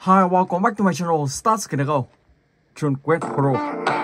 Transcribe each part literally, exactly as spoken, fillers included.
Hi, welcome back to my channel. Start skin go. John Quest Pro.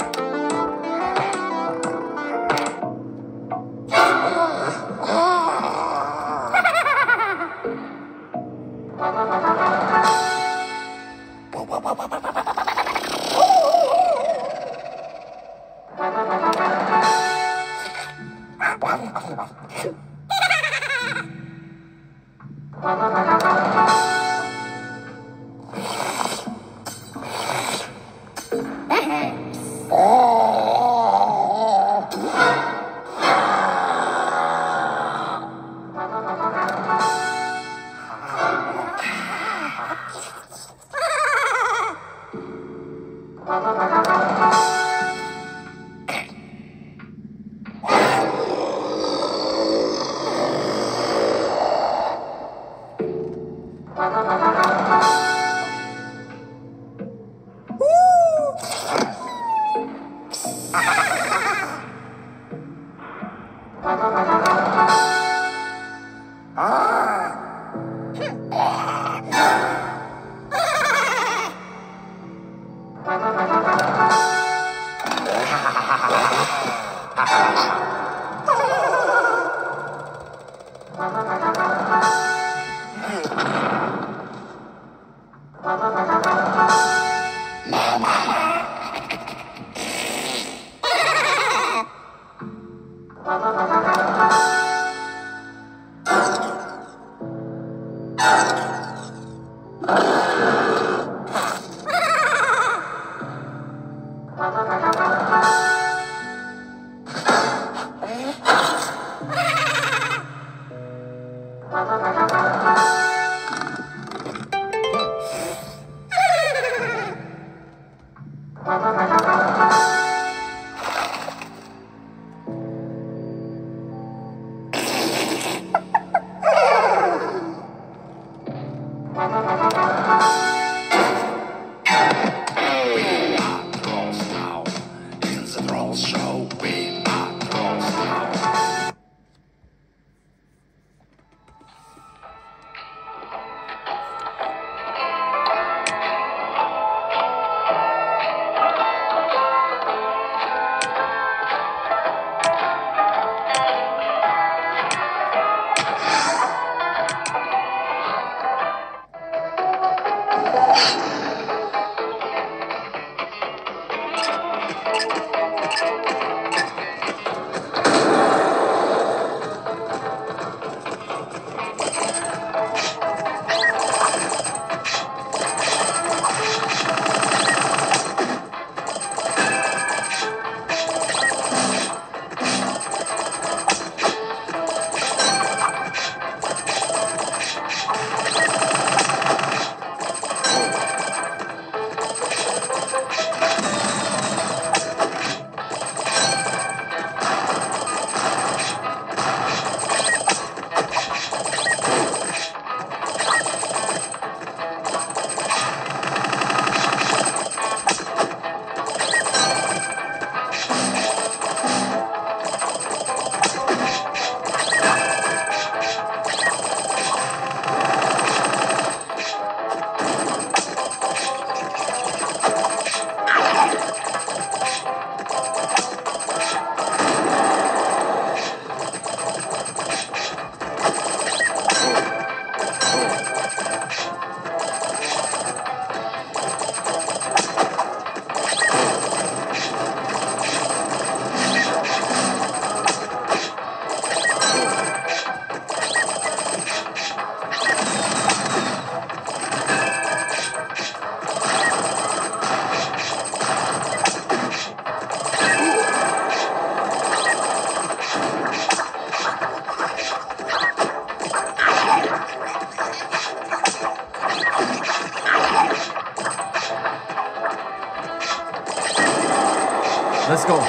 Let's go.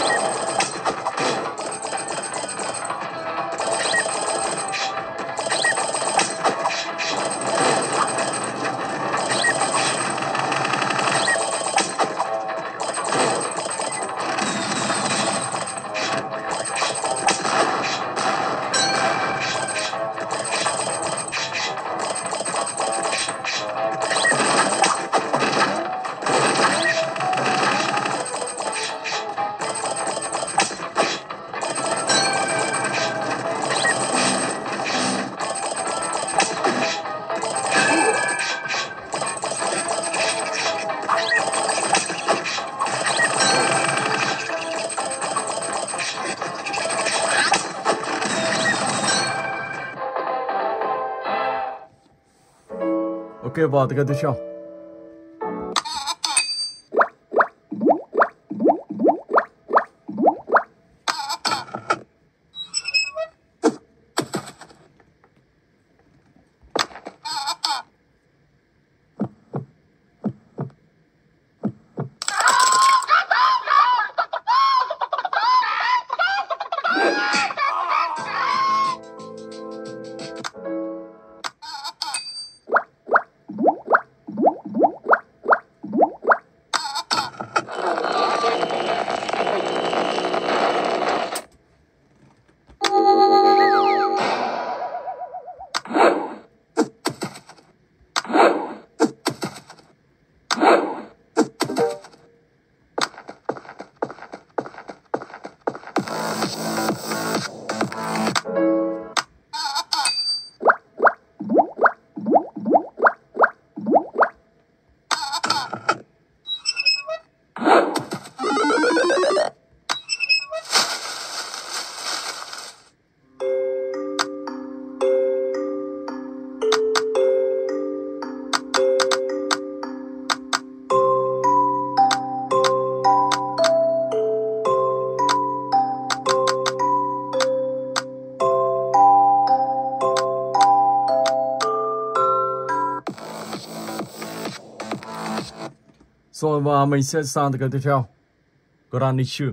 OK 吧，这个对象。Rồi và mình sẽ sang cái tiếp theo. Granichu.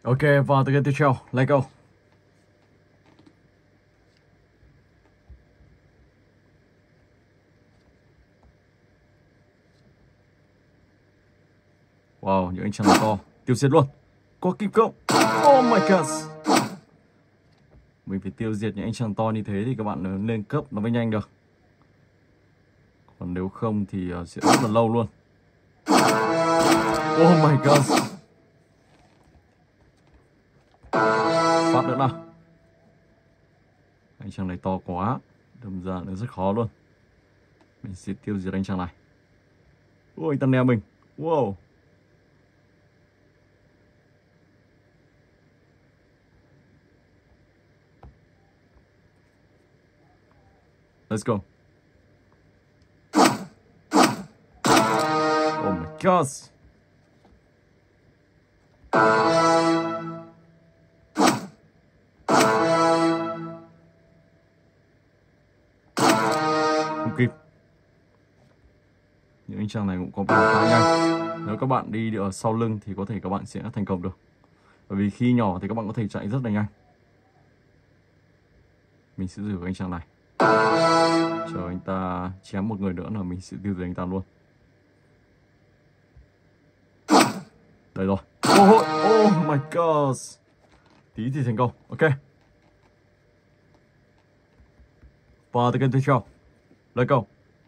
Ok, vào từ cái tiếp theo, let's go. Wow, những anh chàng to, tiêu diệt luôn. Có kim cương. Oh my god. Mình phải tiêu diệt những anh chàng to như thế thì các bạn lên cấp nó mới nhanh được. Còn nếu không thì sẽ rất là lâu luôn. Oh my god. Phát nữa nào. Anh chàng này to quá, đâm ra nó rất khó luôn. Mình sẽ tiêu diệt anh chàng này. Ôi, tăng neo mình. Wow. Let's go. Oh my god. Không kịp. Những anh chàng này cũng có vẻ khá nhanh. Nếu các bạn đi ở sau lưng thì có thể các bạn sẽ thành công được. Bởi vì khi nhỏ thì các bạn có thể chạy rất là nhanh. Mình sẽ giữ anh chàng này. Chờ anh ta chém một người nữa là mình sẽ tiêu diệt anh ta luôn. Đây rồi. Oh, oh my god. Tí thì thành công. Ok. Và từ kênh tiếp theo. Let's go.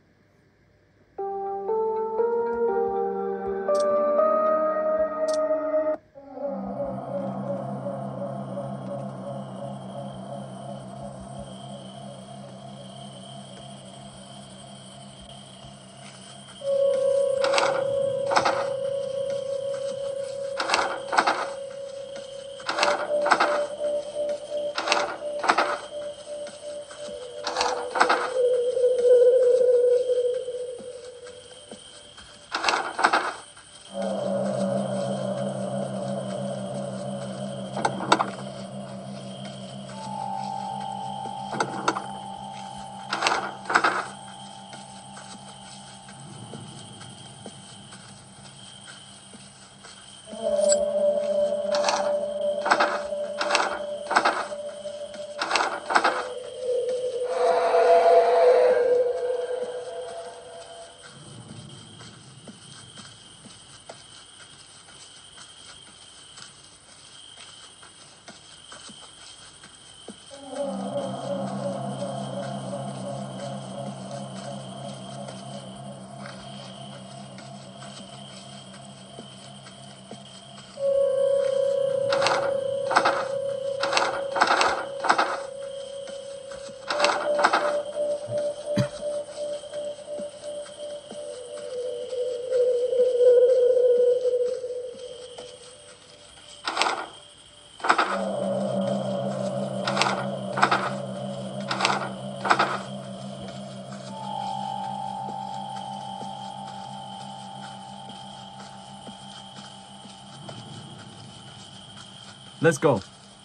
Let's go.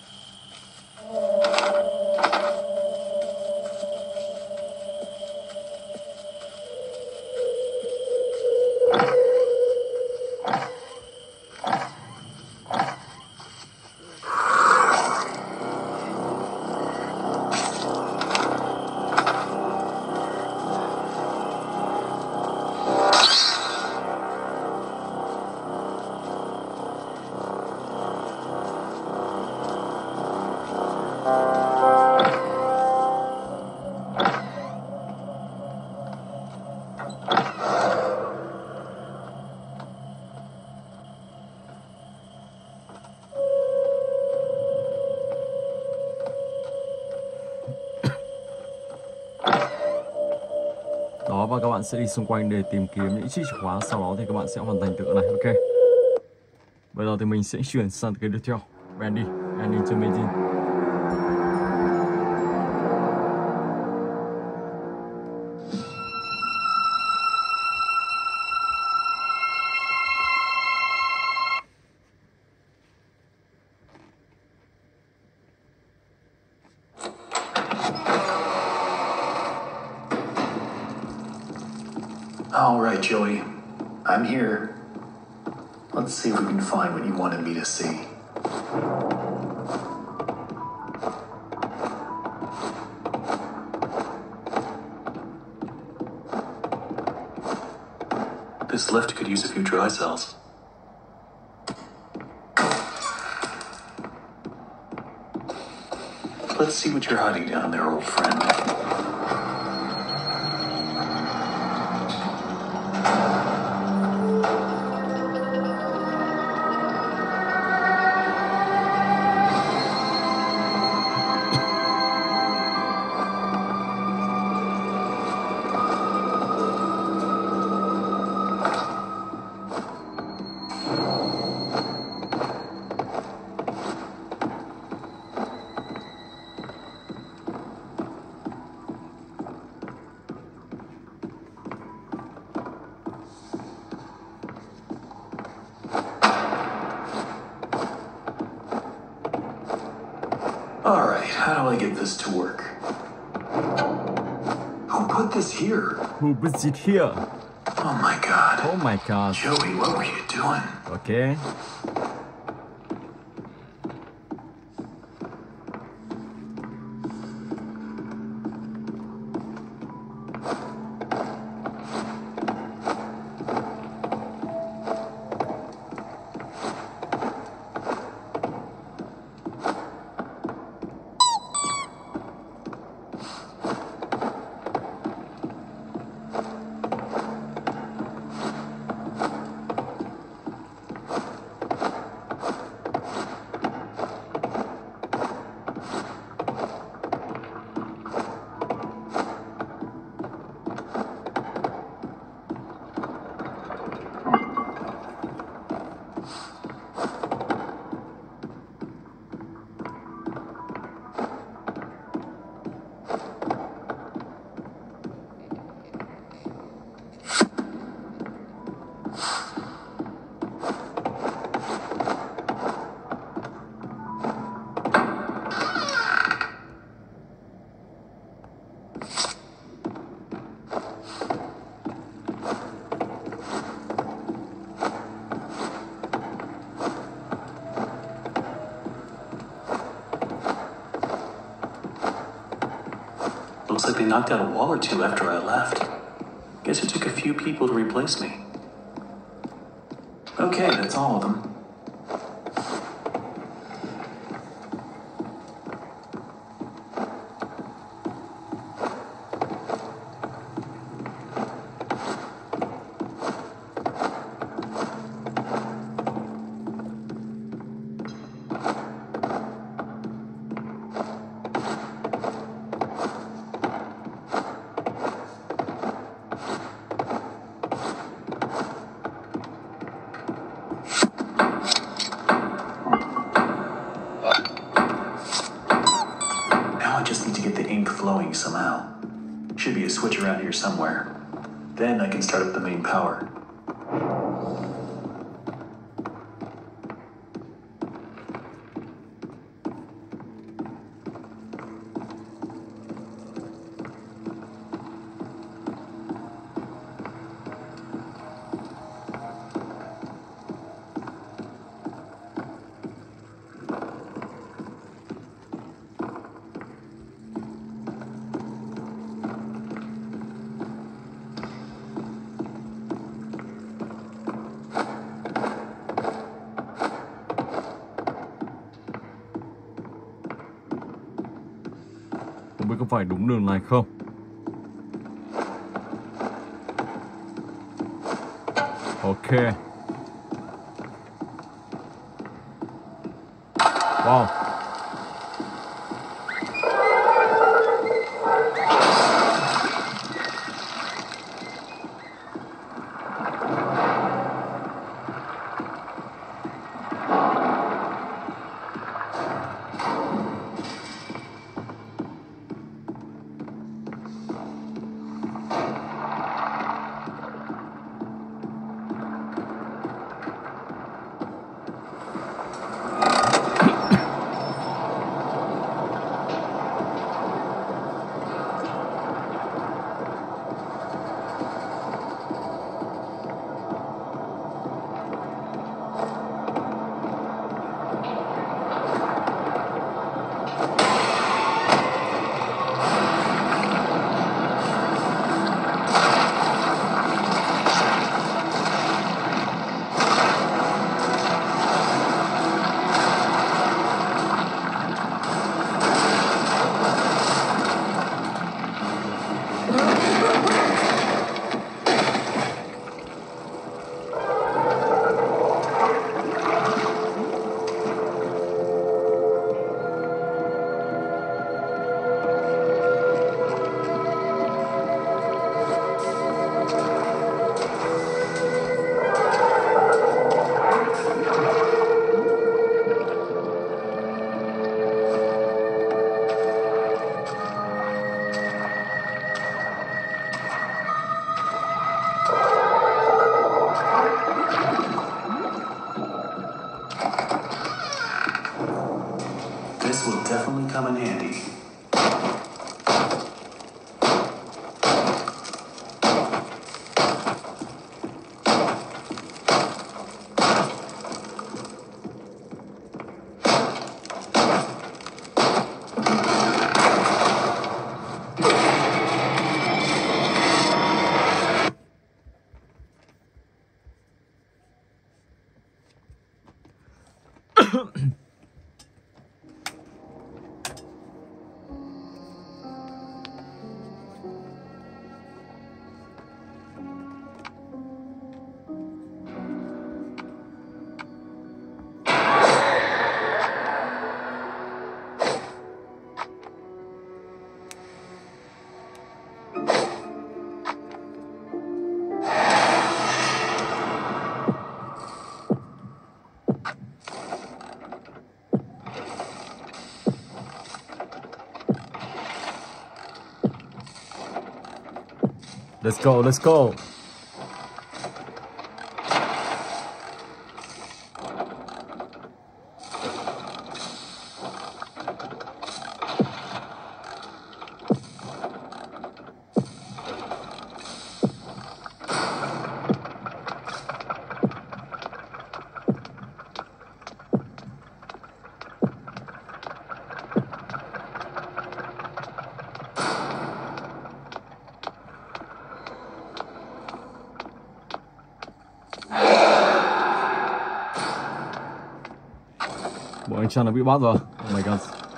Đó, và các bạn sẽ đi xung quanh để tìm kiếm những chiếc chìa khóa, sau đó thì các bạn sẽ hoàn thành tự này. Ok. Bây giờ thì mình sẽ chuyển sang cái tiếp theo. Randy, and intermittent. All right, Joey. I'm here. Let's see if we can find what you wanted me to see. This lift could use a few dry cells. Let's see what you're hiding down there, old friend. All right, how do I get this to work? Who put this here? Who puts it here? Oh my god. Oh my god. Joey, what were you doing? Okay. Looks like they knocked out a wall or two after I left. Guess it took a few people to replace me. Okay, that's all of them. I just need to get the ink flowing somehow. Should be a switch around here somewhere. Then I can start up the main power. Không biết có phải đúng đường này không? Ok. Wow. This will definitely come in handy. Let's go, let's go. Bọn anh Trăn đã bị bắt rồi. Oh my god.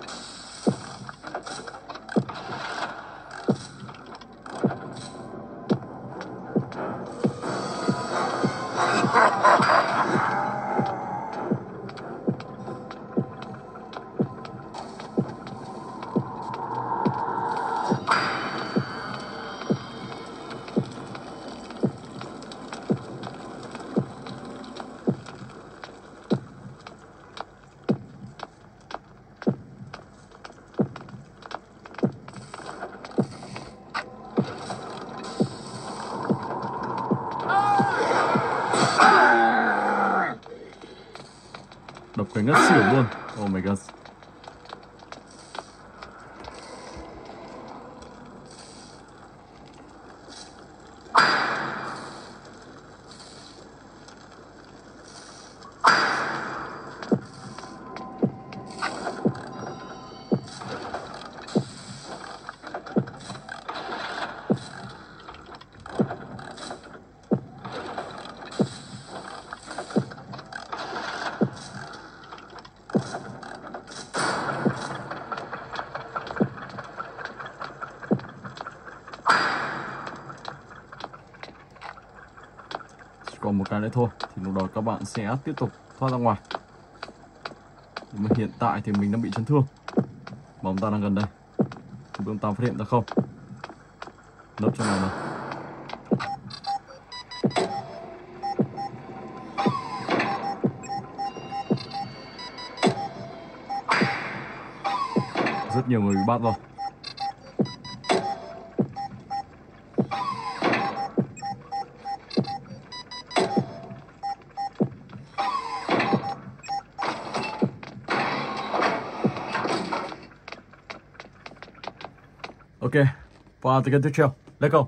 Đập cái ngất xỉu luôn. Oh my god. Còn một cái nữa thôi thì lúc đó các bạn sẽ tiếp tục thoát ra ngoài. Nhưng mà hiện tại thì mình đang bị chấn thương. Mà ông ta đang gần đây. Thì ông ta phát hiện ra không? Nấp trong này này. Rất nhiều người bị bắt rồi. Ok, vào từ kênh tiếp theo. Let's go.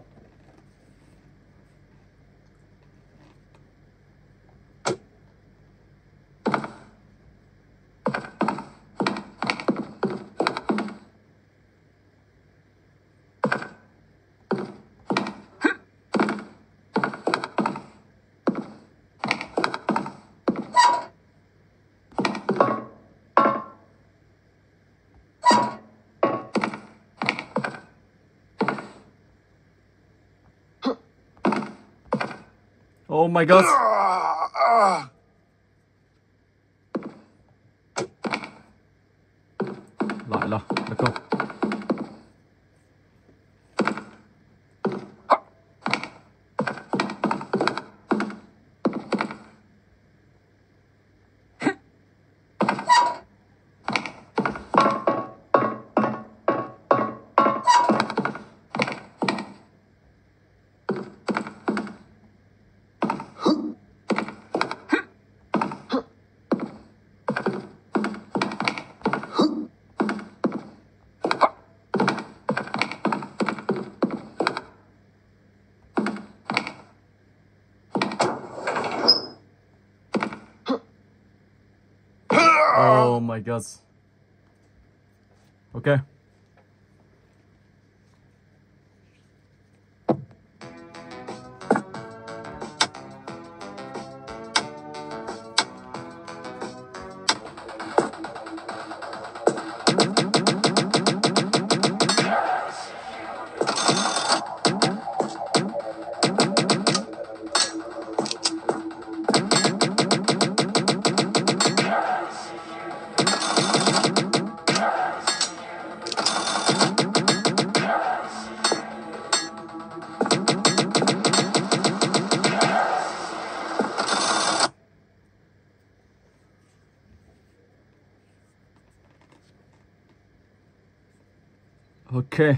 Oh my god. Lại là, let's go. Oh my god. Ok. Ok.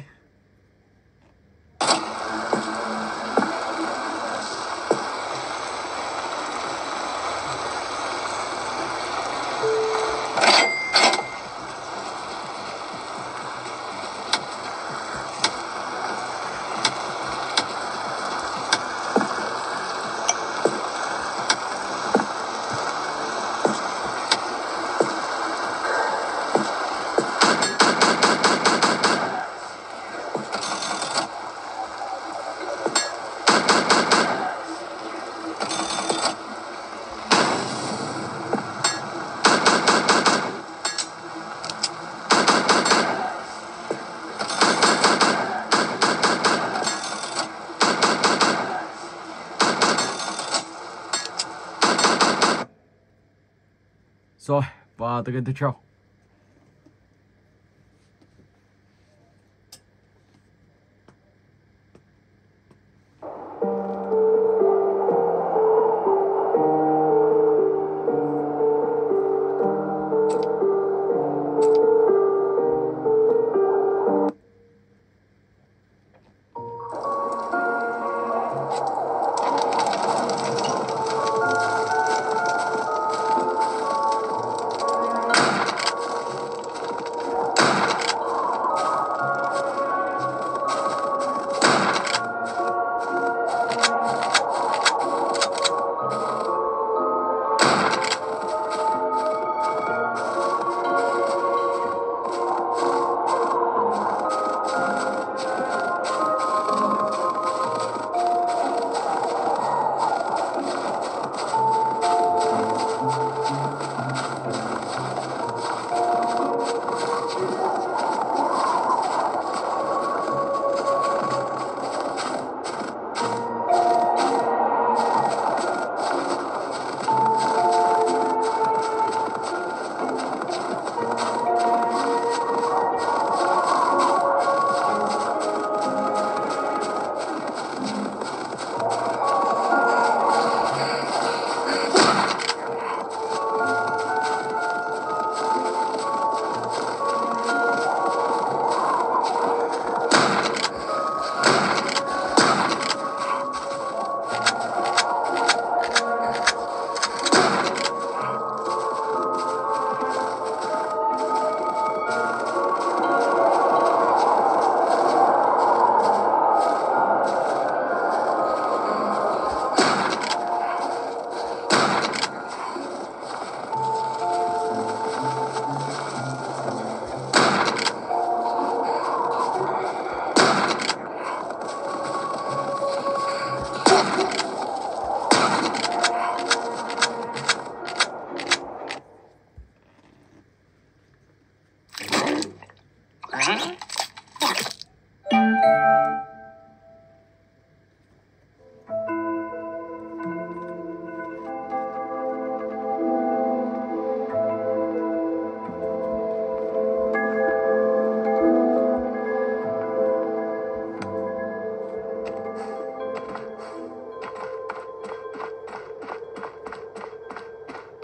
Rồi, và tựa game tiếp theo.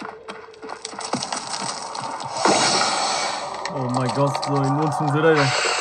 Oh my god, rồi luôn xuống dưới đây rồi.